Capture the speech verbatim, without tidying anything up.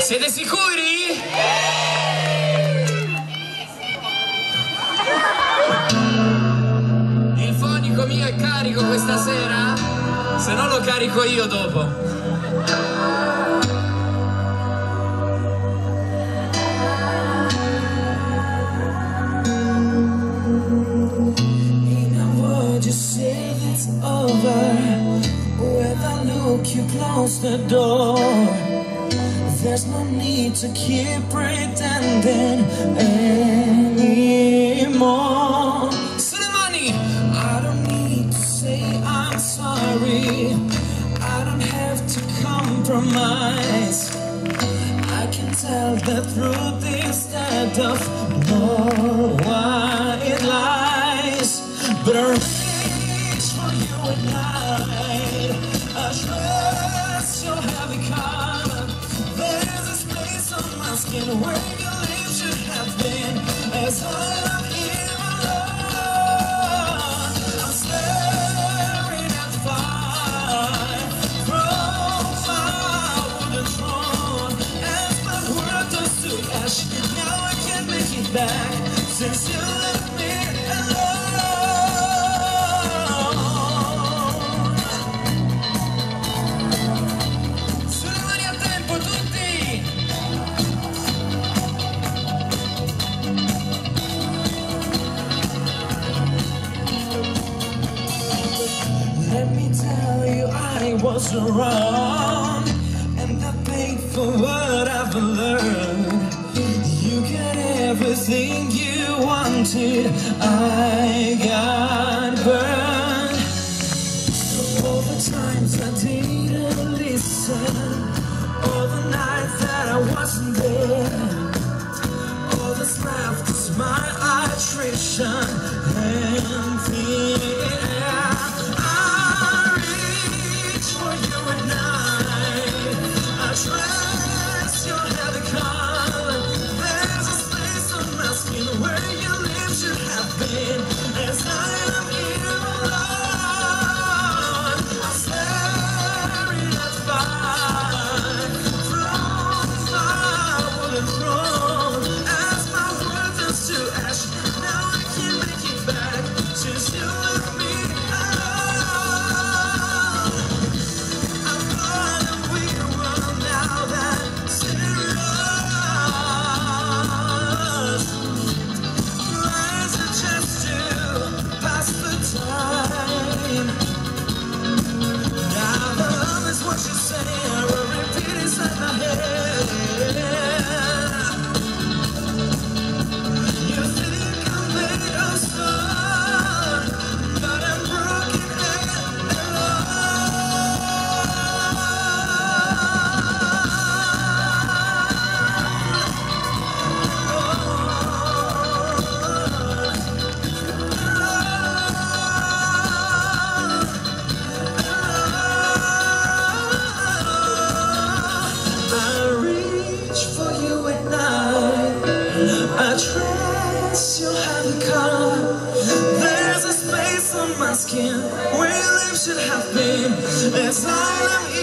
Siete sicuri? Il fonico mio è carico questa sera? Se no lo carico io dopo. You close the door. There's no need to keep pretending anymore. Sulemani! I don't need to say I'm sorry. I don't have to compromise. I can tell the truth instead of more white lies. But I reach for you at night. I trust your heavy color. There's a space on my skin where your lips should have been. As I am here alone, I'm staring at the fire from my wooden throne. As my world turns to ash, now I can't make it back since you left me alone. Let me tell you, I was wrong, and I paid for what I've learned. You got everything you wanted, I got burned. All the times I didn't listen, all the nights that I wasn't there, all that's left is my attrition and fear. Trust your heavy color. There's a space on my skin where your lips should have been. As I am here alone, I'm staring at the fire from my wooden throne. As my world turns to ash, now I can't make it back since you left me alone. I thought that we were what you say, I will repeat inside my head. You think I'm made of stone, but I'm broken and I trust your heavy color. There's a space on my skin where your lips should have been. As I am